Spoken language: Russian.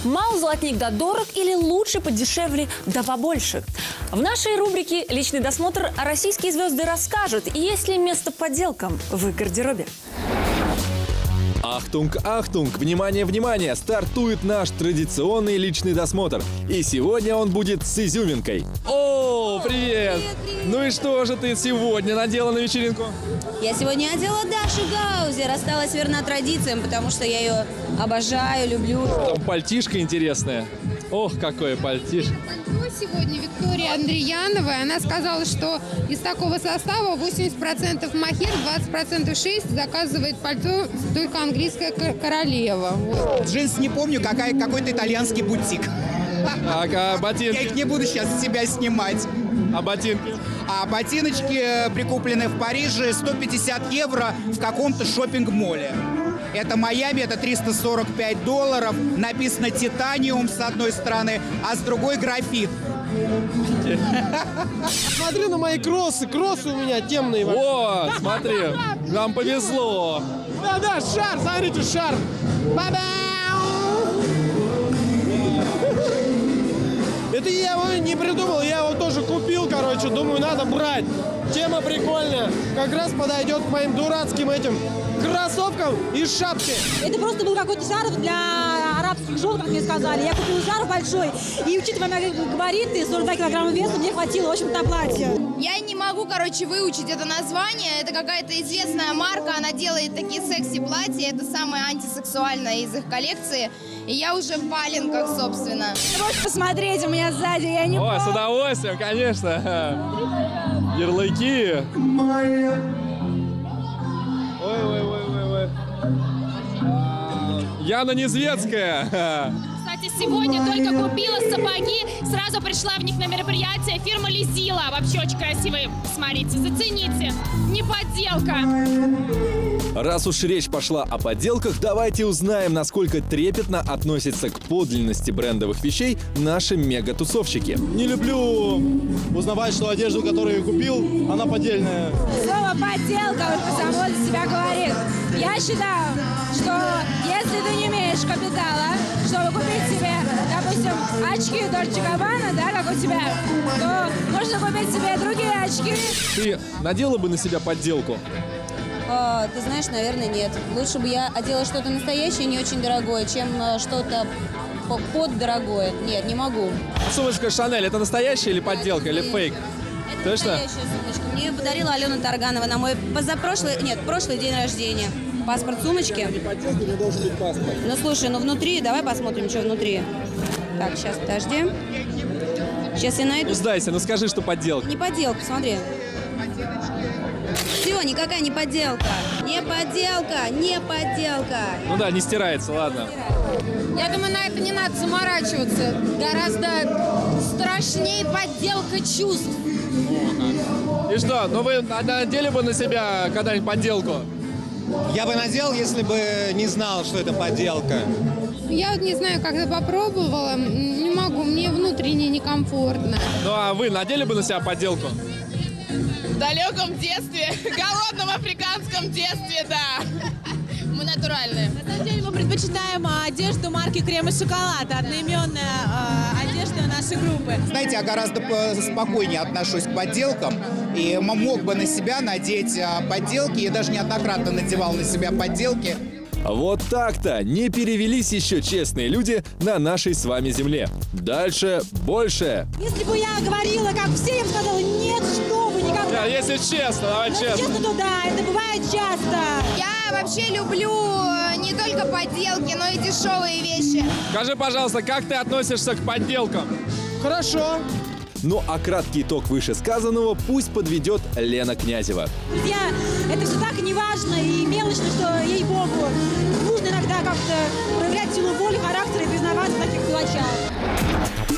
Мал золотник да дорог или лучше подешевле да побольше? В нашей рубрике «Личный досмотр» российские звезды расскажут, есть ли место подделкам в их гардеробе. Ахтунг, ахтунг, внимание, внимание, стартует наш традиционный личный досмотр. И сегодня он будет с изюминкой. О, привет! Ну и что же ты сегодня надела на вечеринку? Я сегодня одела Дашу Гаузер, осталась верна традициям, потому что я ее обожаю, люблю. Там пальтишко интересное. Ох, какое пальтишко. Сегодня Виктория Андреянова, она сказала, что из такого состава 80% мохер, 20% шерсть, заказывает пальто только английская королева. Вот. Джинсы не помню, какой-то итальянский бутик. А ботинки? Я их не буду сейчас с себя снимать. А ботинки? А ботиночки прикуплены в Париже 150 евро в каком-то шопинг-моле. Это Майами, это $345. Написано «Титаниум» с одной стороны, а с другой «Графит». Смотри на мои кроссы. Кроссы у меня темные. О, смотри, нам повезло. Да, шар, смотрите, шар. Это я его не придумал, я его тоже купил, короче, думаю, надо брать. Тема прикольная, как раз подойдет к моим дурацким этим кроссовкам и шапке. Это просто был какой-то шарф для арабских жен, как мне сказали. Я купила шарф большой, и учитывая мои габариты, 42 килограмма веса, мне хватило, в общем-то, на платье. Я не могу, выучить это название. Это какая-то известная марка, она делает такие секси-платья. Это самое антисексуальное из их коллекции. И я уже в валенках, собственно. Можешь посмотреть, у меня сзади, я не О, с удовольствием, конечно. Ярлыки. Ой. Яна Незвецкая. Кстати, сегодня только купила сапоги, сразу пришла в них на мероприятие. Фирма Лизила. Вообще очень красивые. Смотрите, зацените. Не подделка. Раз уж речь пошла о подделках, давайте узнаем, насколько трепетно относятся к подлинности брендовых вещей наши мега-тусовщики. Не люблю узнавать, что одежду, которую я купил, она поддельная. Слово «подделка» уже само за себя говорит. Я считаю, что если ты не имеешь капитала, чтобы купить себе, допустим, очки Дольче Габбана, да, как у тебя, то можно купить себе другие очки. Ты надела бы на себя подделку? Ты знаешь, наверное, нет. Лучше бы я одела что-то настоящее, не очень дорогое, чем что-то поддорогое. Нет, не могу. Сумочка Шанель, это настоящая или подделка, или фейк? Это Точно? настоящая сумочка. Мне подарила Алена Тарганова на мой прошлый день рождения. Паспорт сумочки. Не подделка, не должен быть паспорт. Ну, слушай, внутри, давай посмотрим, что внутри. Так, сейчас, подожди. Сейчас я найду. Сдайся, ну скажи, что подделка. Не подделка, смотри. Все, никакая не подделка. Не подделка, не подделка. Ну да, не стирается, ладно. Я думаю, на это не надо заморачиваться. Гораздо страшнее подделка чувств. И что, ну вы надели бы на себя когда-нибудь подделку? Я бы надел, если бы не знал, что это подделка. Я вот не знаю, как я попробовала. Не могу, мне внутренне некомфортно. Ну а вы надели бы на себя подделку? В далеком детстве, голодном африканском детстве, да. Мы натуральные. На самом деле мы предпочитаем одежду марки «Крем и шоколад», одноименная одежда нашей группы. Знаете, я гораздо спокойнее отношусь к подделкам. И мог бы на себя надеть подделки. Я даже неоднократно надевал на себя подделки. Вот так-то не перевелись еще честные люди на нашей с вами земле. Дальше больше. Если бы я говорила, как все, я бы сказала, нет, что вы, никогда. Если честно, давай Но честно. если честно, то да, это бывает часто. Я вообще люблю не только подделки, но и дешевые вещи. Скажи, пожалуйста, как ты относишься к подделкам? Хорошо. Ну а краткий итог вышесказанного пусть подведет Лена Князева. Друзья, это все так неважно и мелочно, что, ей-богу, нужно иногда как-то проявлять силу воли, характера и признаваться в таких мелочах.